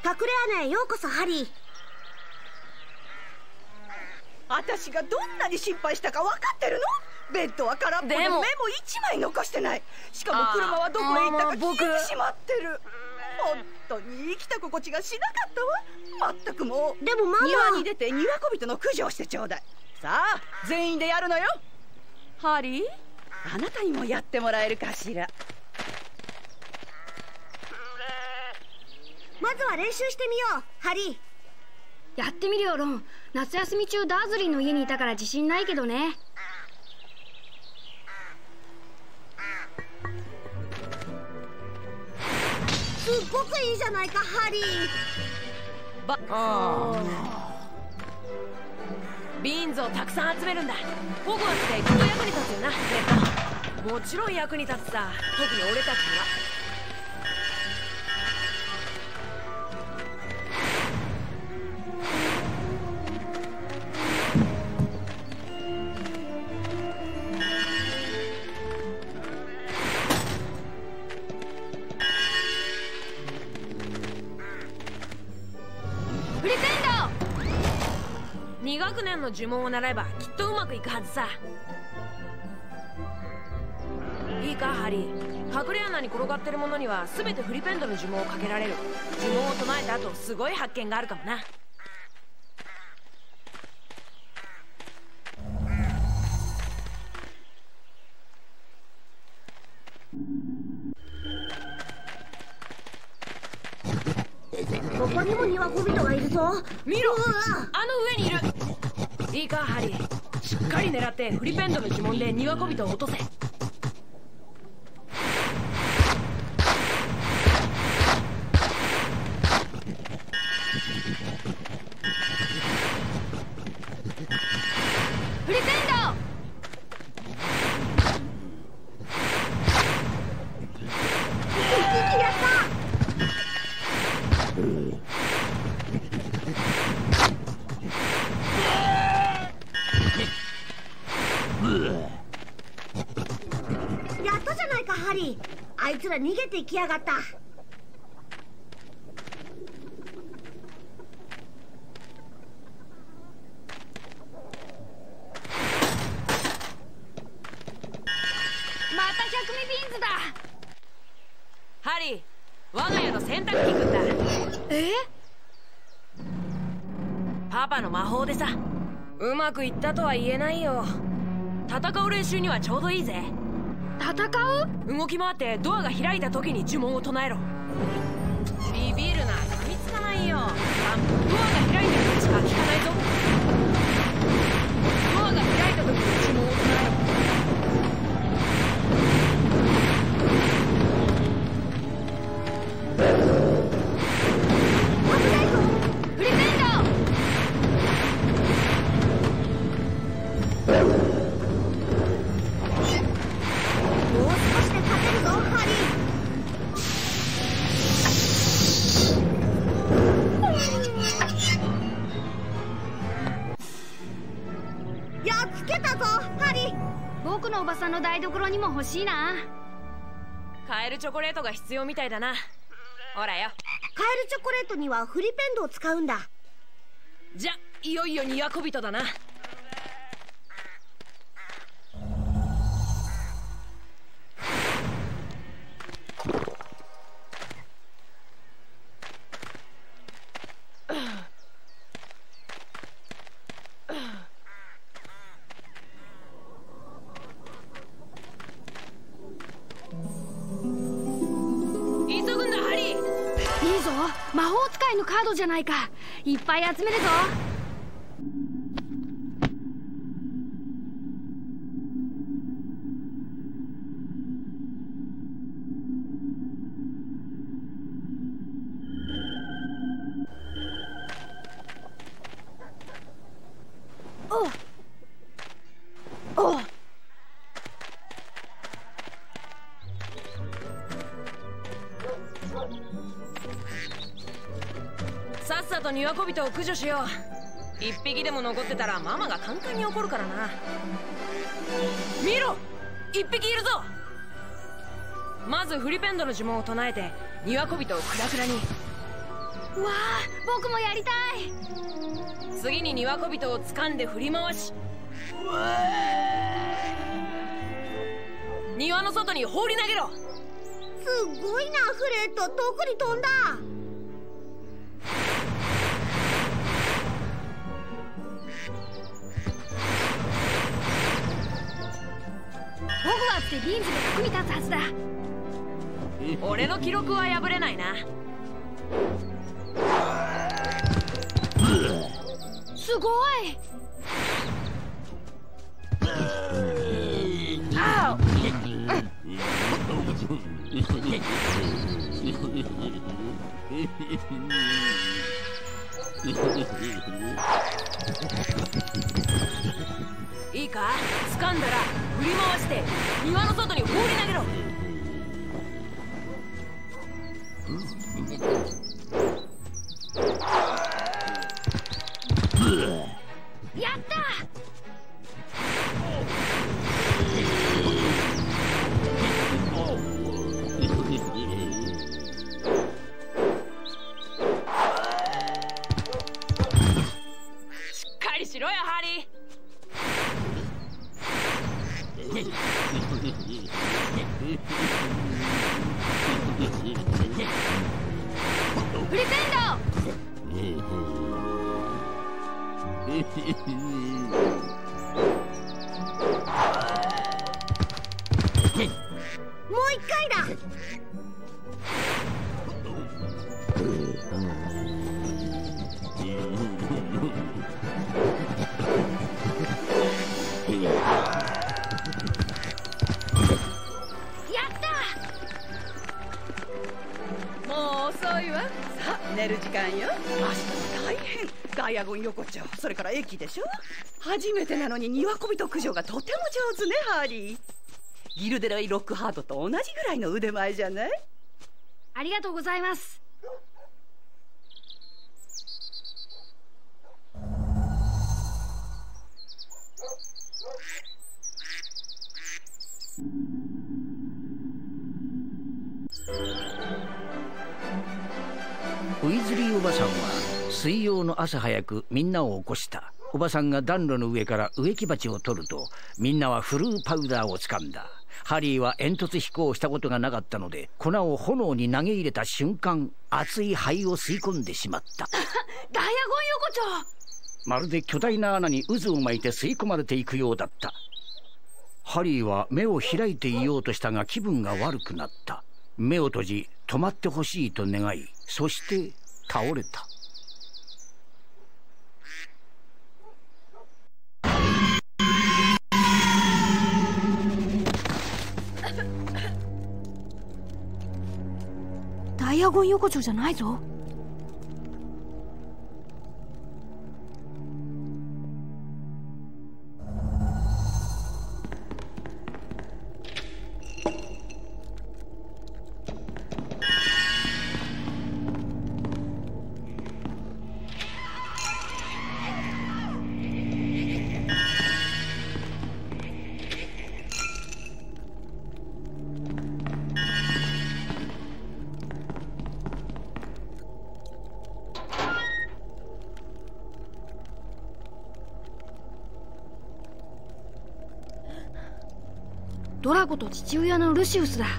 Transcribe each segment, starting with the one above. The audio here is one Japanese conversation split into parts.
隠れ穴へようこそ、ハリー。 私がどんなに心配したか分かってるの？ベッドは空っぽでメモ1枚残してない。しかも車はどこへ行ったか消えてしまってる。本当に生きた心地がしなかったわ。まったくもう。 でもママ、 庭に出て庭小人の駆除をしてちょうだい。さあ全員でやるのよ。ハリー、あなたにもやってもらえるかしら。 まずは練習してみよう、ハリー。 やってみるよ、ロン。夏休み中ダーズリーの家にいたから自信ないけどね。 すっごくいいじゃないか、ハリー。 ビーンズをたくさん集めるんだ。ホグワーツできっと役に立つよな、フレッド。もちろん役に立つさ。特に俺たちには。2学年の呪文を習えばきっとうまくいくはずさ。いいかハリー、隠れ穴に転がってるものには全てフリペンドの呪文をかけられる。呪文を唱えた後すごい発見があるかもな。 ここにも庭小人がいるぞ。 見ろ、あの上にいる。いいかハリー、しっかり狙ってフリペンドの呪文で庭小人を落とせ。 フリペンド。 やった。やっとじゃないか、ハリー。あいつら逃げていきやがった。 また百味ビーンズだ。 ハリー、我が家の洗濯機くんだ。パパの魔法でさ。うまくいったとは言えないよ。戦う練習にはちょうどいいぜ。 戦う？ 動き回ってドアが開いた時に呪文を唱えろ。ビビるな、噛みつかないよ。ドアが開いてる時しか聞かないぞ。ドアが開いた時に呪文を唱えろ。 フリペンド。 もう少しで勝てるぞ、ハリー。やっつけたぞ、ハリー。 僕のおばさんの台所にも欲しいな。 カエルチョコレートが必要みたいだな。ほらよ。 カエルチョコレートにはフリペンドを使うんだ。 じゃ、いよいよ庭小人だな。急ぐんだハリー。 いいぞ、魔法使いのカードじゃないか。いっぱい集めるぞ。 おう。 さっさと庭小人を駆除しよう。一匹でも残ってたらママがカンカンに怒るからな。見ろ、一匹いるぞ。まずフリペンドの呪文を唱えて庭小人をクラクラに。 わあ、僕もやりたい。 次に庭小人を掴んで振り回し、庭の外に放り投げろ。 すごいなフレット、遠くに飛んだ。 ホグワーツでリンズが役に立つはずだ。 俺の記録は破れないな。 すごい。 あいいか、掴んだら振り回して庭の外に放り投げろ。 やった。 しっかりしろよハリー。 フリセンド。 もう一回だ。 やった。 もう遅いわ。さあ寝る時間よ。明日は大変。ダイアゴン横丁、それから駅でしょ。初めてなのに庭小人駆除がとても上手ねハリー。ギルデロイ・ロックハートと同じぐらいの腕前じゃない。 ありがとうございます。 ウィズリーおばさんは水曜の朝早くみんなを起こした。おばさんが暖炉の上から植木鉢を取ると、みんなはフルーパウダーを掴んだ。ハリーは煙突飛行したことがなかったので、粉を炎に投げ入れた瞬間、熱い灰を吸い込んでしまった。 ダイアゴン横丁。 まるで巨大な穴に渦を巻いて吸い込まれていくようだった。ハリーは目を開いていようとしたが気分が悪くなった。目を閉じ止まってほしいと願い、そして倒れた。 ダイアゴン横丁じゃないぞ。ドラコと父親のルシウスだ。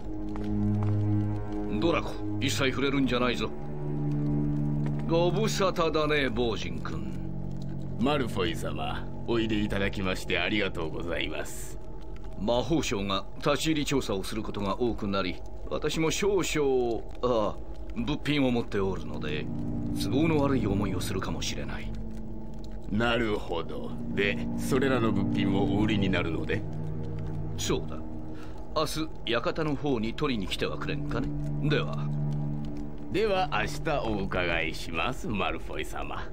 ドラコ、一切触れるんじゃないぞ。ご無沙汰だね、ボージン君。 マルフォイ様、おいでいただきましてありがとうございます。 魔法省が立ち入り調査をすることが多くなり、私も少々物品を持っておるので都合の悪い思いをするかもしれない。 なるほど。で、それらの物品もお売りになるので。 そうだ。明日館の方に取りに来てはくれんかね。では明日お伺いします、マルフォイ様。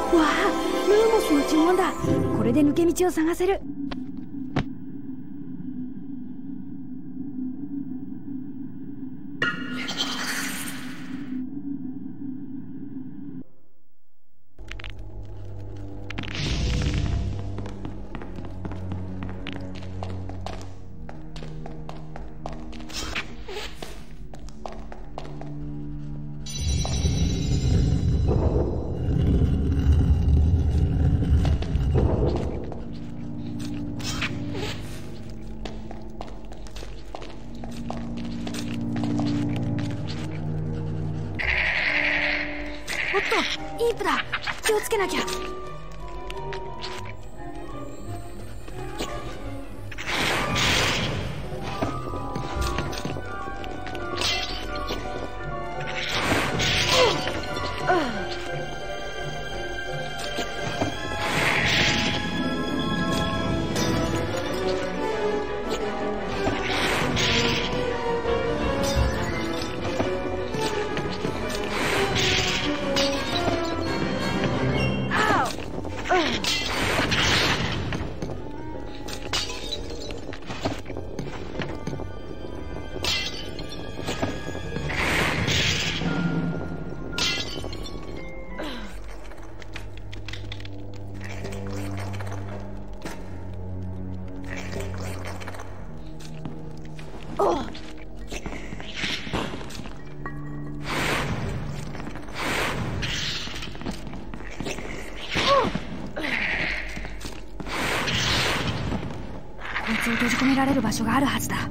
ルーモスの呪文だ。これで抜け道を探せる。インプだ。気をつけなきゃ。こいつを閉じ込められる場所があるはずだ。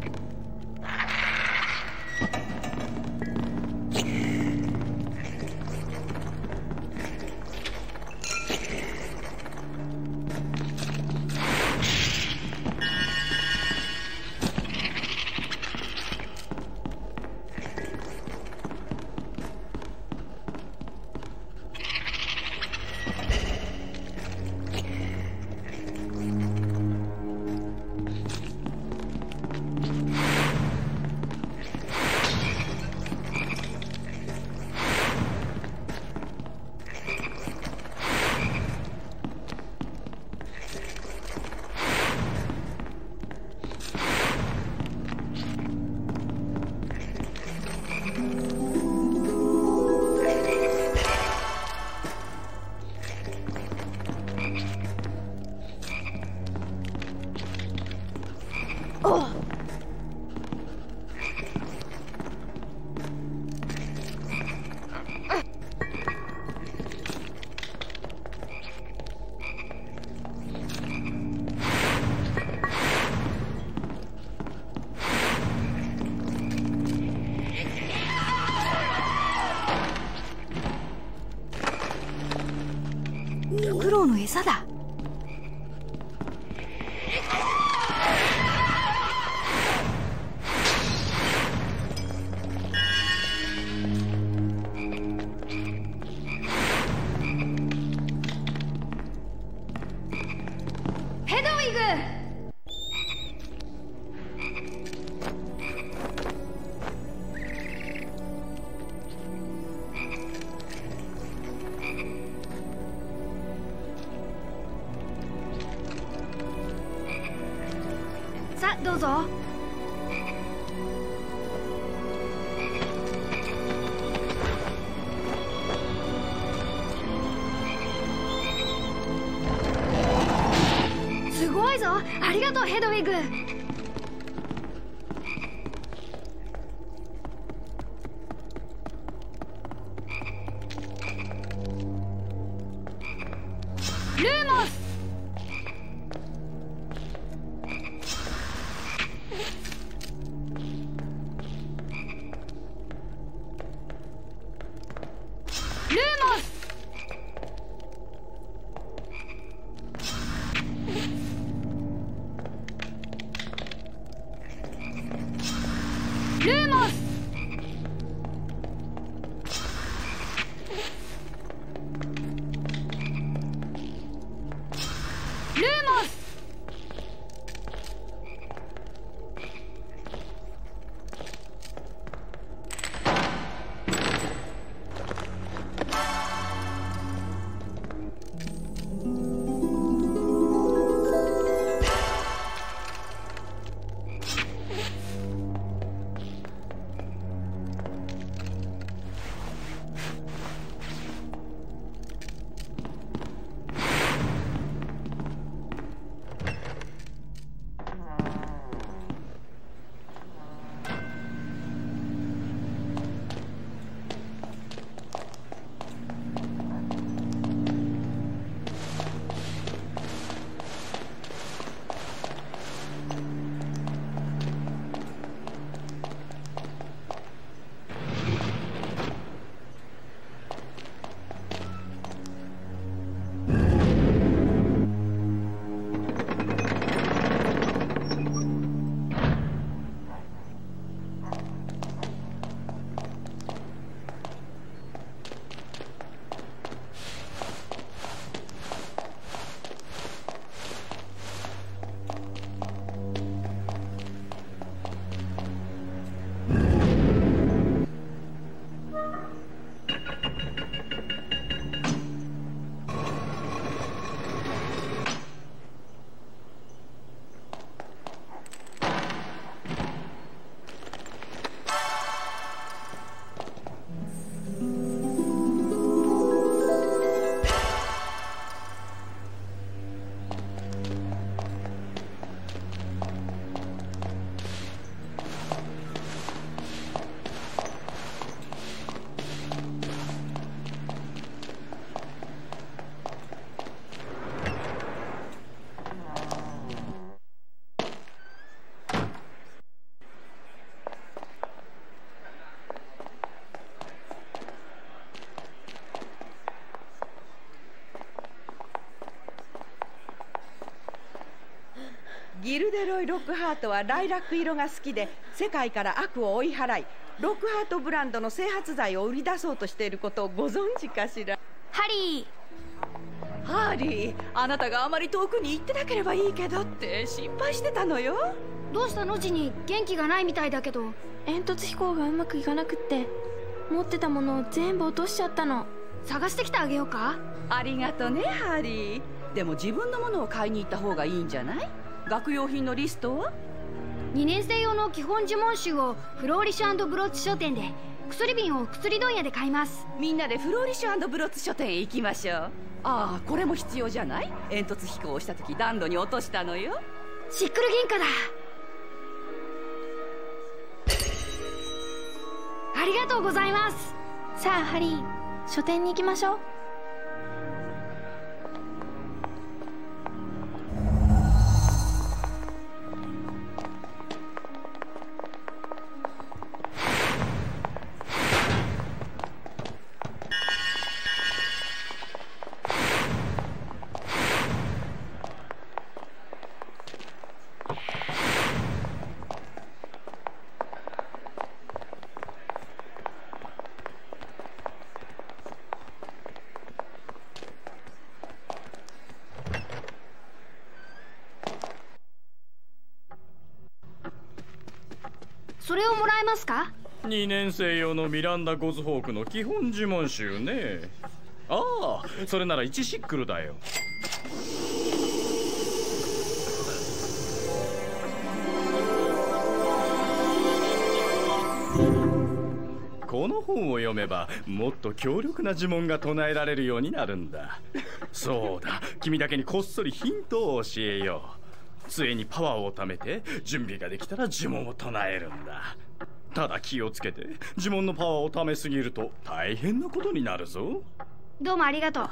フクロウの餌だ。ヘドウィグ！さあどうぞ。すごいぞ。ありがとうヘドウィグ。ルーモス！ルーモス！ルーモス！ルーモス！ ギルデロイ・ロックハートはライラック色が好きで、世界から悪を追い払い、ロックハートブランドの整髪剤を売り出そうとしていることをご存知かしら。 ハリー。 ハーリー、あなたがあまり遠くに行ってなければいいけどって心配してたのよ。 どうしたの？ジニー、元気がないみたいだけど。 煙突飛行がうまくいかなくって、持ってたものを全部落としちゃったの。 探してきてあげようか？ ありがとね、ハーリー。でも自分のものを買いに行った方がいいんじゃない？学用品のリストは 2年生用の基本呪文集をフローリッシュ&ブローチ書店で、薬瓶を薬問屋で買います。 みんなでフローリッシュ&ブローチ書店へ行きましょう。ああ、これも必要じゃない？煙突飛行をした時暖炉に落としたのよ。 シックル銀貨だ。ありがとうございます。 さあハリー、書店に行きましょう。 それをもらえますか ？2年生用のミランダ・ゴズホークの基本呪文集ね。ああ、それなら1シックルだよ。この本を読めばもっと強力な呪文が唱えられるようになるんだ。そうだ、君だけにこっそりヒントを教えよう。杖にパワーを貯めて準備ができたら呪文を唱えるんだ。ただ気をつけて、呪文のパワーを貯めすぎると大変なことになるぞ。 どうもありがとう。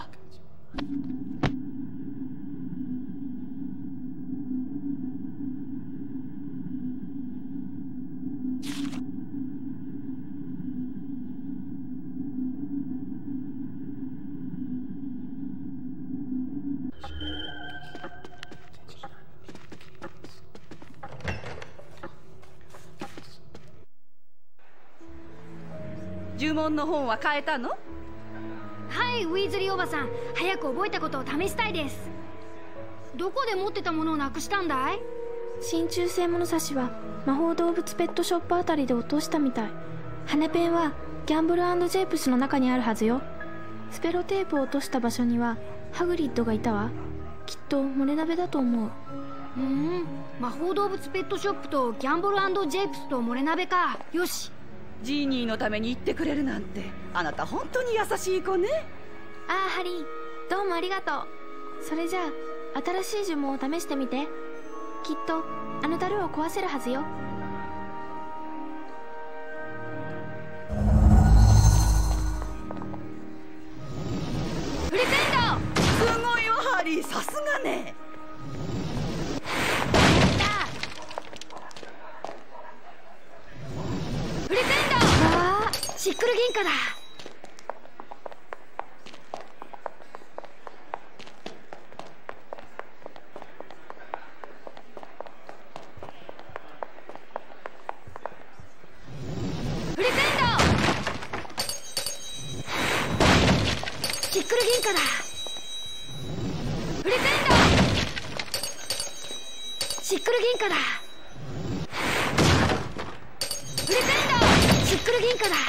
呪文の本は変えたの？ はい、ウィーズリーおばさん、早く覚えたことを試したいです。どこで持ってたものをなくしたんだい？ 真鍮製物差しは魔法動物ペットショップあたりで落としたみたい。羽ペンはギャンブル&ジェイプスの中にあるはずよ。スペロテープを落とした場所にはハグリッドがいたわ。きっと漏れ鍋だと思う。 魔法動物ペットショップとギャンブル&ジェイプスと漏れ鍋か。よし。 ジーニーのために言ってくれるなんて、あなた本当に優しい子ね。 ああハリー、どうもありがとう。それじゃあ新しい呪文を試してみて。きっとあの樽を壊せるはずよ。 フリペンド！ すごいよハリー、さすがね。 フリペンド！わあ、シックル銀貨だ。フリペンド！シックル銀貨だ。フリペンド！シックル銀貨だ。フリペンド！シックル銀貨だ。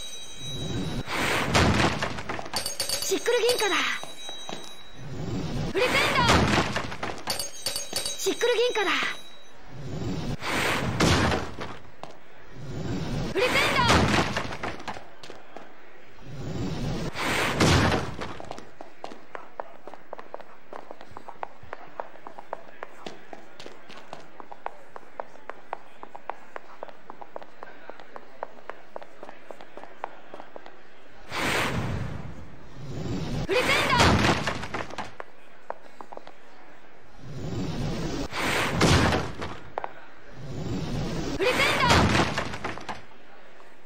シックル銀貨だ。フリペンド！シックル銀貨だ。フリペンド！フ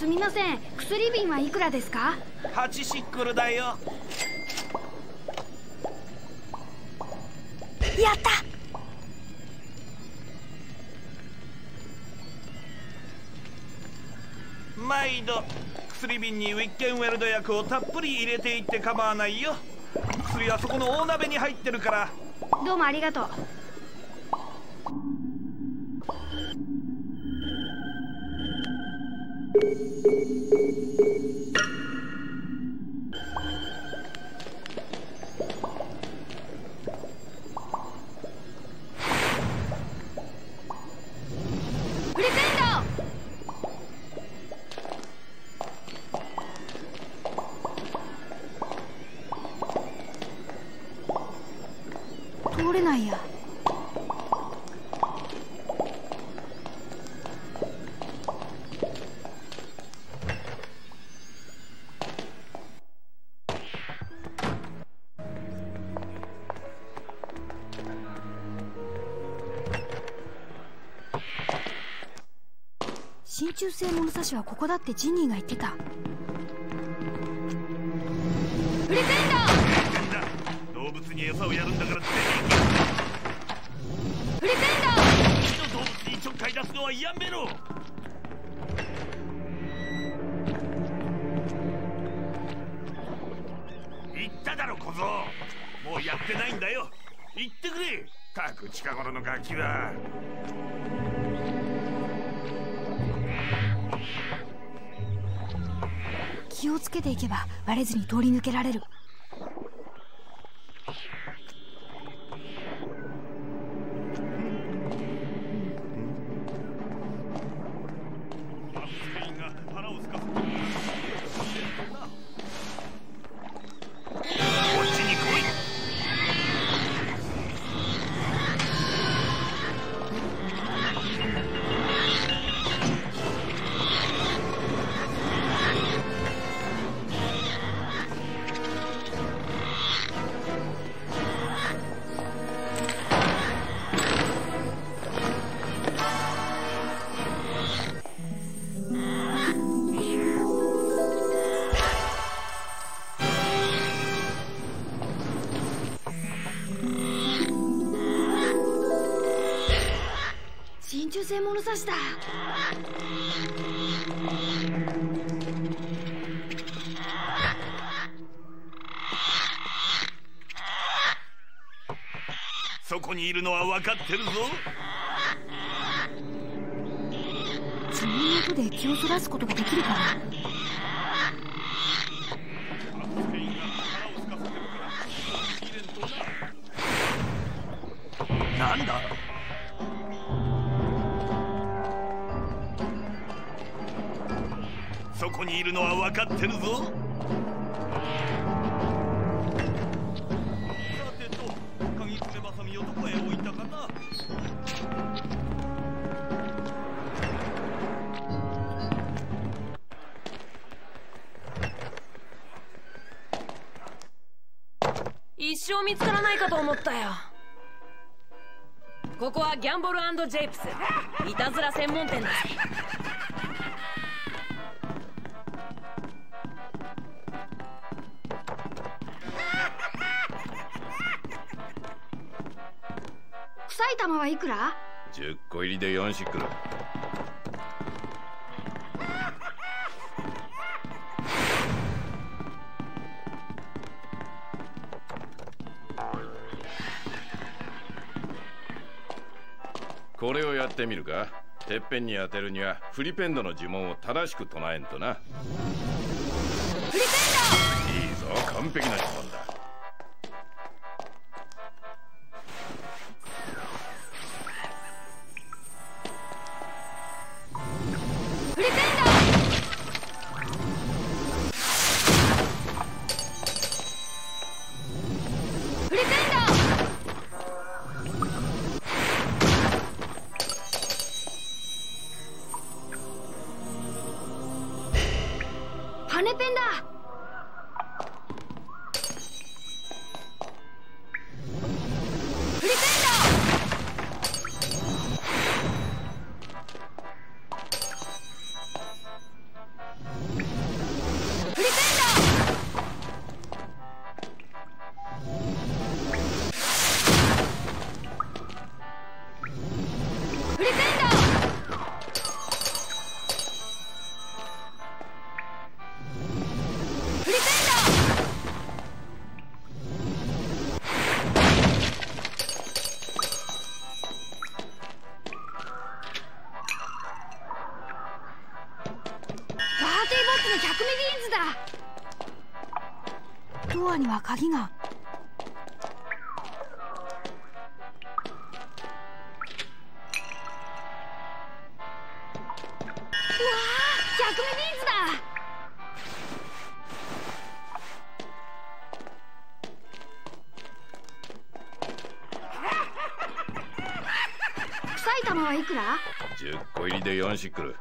すみません、薬瓶はいくらですか ？8シックルだよ。 やった。 毎度薬瓶にウィッケンウェルド薬をたっぷり入れていって構わないよ。薬はそこの大鍋に入ってるから。 どうもありがとう。通れないや。真鍮製物差しはここだってジニーが言ってた。フリペンダー！ 動物に餌をやるんだからってフリペンダー！ 一度動物にちょっかい出すのはやめろ。言っただろ小僧、もうやってないんだよ。言ってくれ。たく近頃のガキは。 気をつけていけばバレずに通り抜けられる。真鍮製物差しだ。 そこにいるのは分かってるぞ。 爪の音で気をそらすことができるかな。 なんだ。そこにいるのは分かってるぞ。さてと、鍵爪バサミをどこへ置いたかな。 一生見つからないかと思ったよ。ここはギャンボル&ジェイプス、いたずら専門店だ。 臭い玉はいくら ？10個入りで4シックル。これをやってみるか。てっぺんに当てるにはフリペンドの呪文を正しく唱えんとな。フリペンド！いいぞ、完璧な呪文だ。 羽ペンだ。フリペンダドアには鍵が。 100目ビーズだ。臭い玉はいくら ？10個入りで4シックル。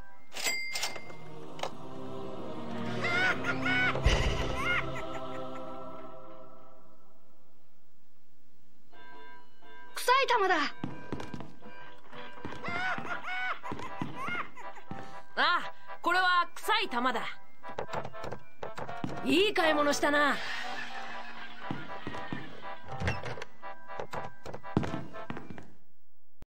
臭い玉だ。 ああ、これは臭い玉だ。いい買い物したな。